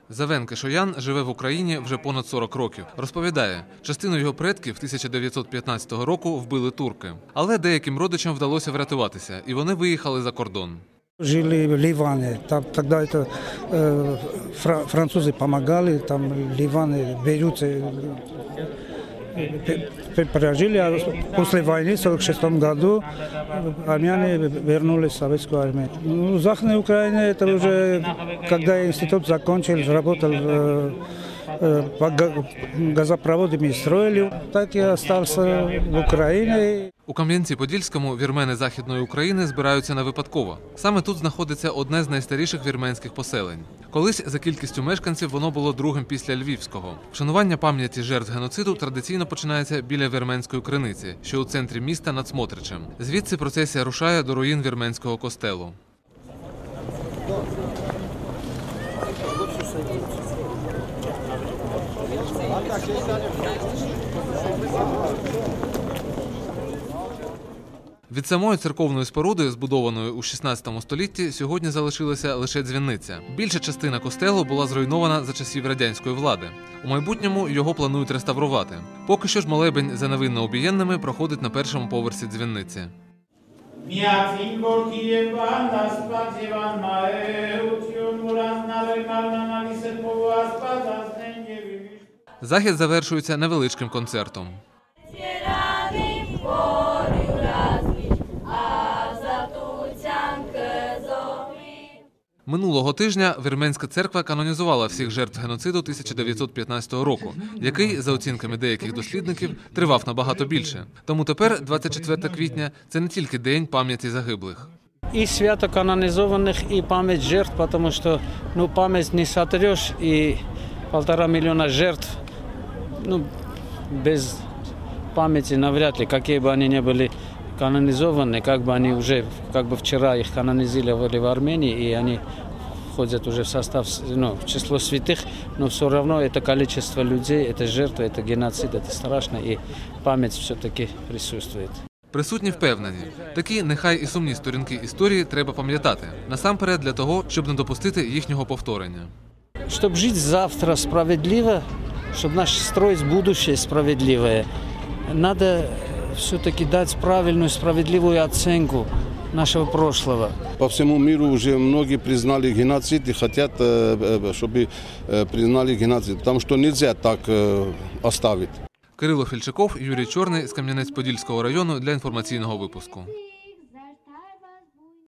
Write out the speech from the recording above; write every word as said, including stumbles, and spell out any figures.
Завен Кишоян живе в Україні вже понад сорок років. Розповідає, частину його предків тисяча дев'ятсот п'ятнадцятого року вбили турки. Але деяким родичам вдалося врятуватися, і вони виїхали за кордон. Жили в Ливане, там тогда это э, фра, французы помогали, там Ливаны, Бейрут прожили, а после войны в сорок шестом году армяне вернулись в Советскую армию. Ну, в Западной Украине это уже, когда институт закончил, работал э, э, газопроводами строили, так и остался в Украине. У Кам'янці-Подільському вірмени Західної України збираються не випадково. Саме тут знаходиться одне з найстаріших вірменських поселень. Колись за кількістю мешканців воно було другим після Львівського. Вшанування пам'яті жертв геноциду традиційно починається біля вірменської криниці, що у центрі міста над Смотричем. Звідси процесія рушає до руїн вірменського костелу. Від самої церковної споруди, збудованої у шістнадцятому столітті, сьогодні залишилася лише дзвіниця. Більша частина костелу була зруйнована за часів радянської влади. У майбутньому його планують реставрувати. Поки що ж молебень за невинно убієнними проходить на першому поверсі дзвіниці. Захід завершується невеличким концертом. Минулого тижня Вірменська церква канонізувала всіх жертв геноциду тисяча дев'ятсот п'ятнадцятого року, який, за оцінками деяких дослідників, тривав набагато більше. Тому тепер, двадцять четвертого квітня, це не тільки День пам'яті загиблих. И свято канонизованных, и память жертв, потому что ну, память не сотрешь, и полтора миллиона жертв ну, без памяти навряд ли, какие бы они ни были канонизованы, как бы они уже, как бы вчера их канонизировали в Армении, и они входят уже в состав, ну, в число святых, но все равно это количество людей, это жертвы, это геноцид, это страшно, и память все-таки присутствует. Присутні впевнені, такі нехай і сумні сторінки історії треба пам'ятати, насамперед для того, щоб не допустити їхнього повторення. Щоб жити завтра справедливо, щоб наш строить будущее справедливое, надо все-таки дать правильную, справедливую оценку нашего прошлого. По всему миру уже многие признали геноцид и хотят, чтобы признали геноцид, потому что нельзя так оставить. Кирило Фільчаков, Юрій Чорний з Кам'янець-Подільського району для інформаційного випуску.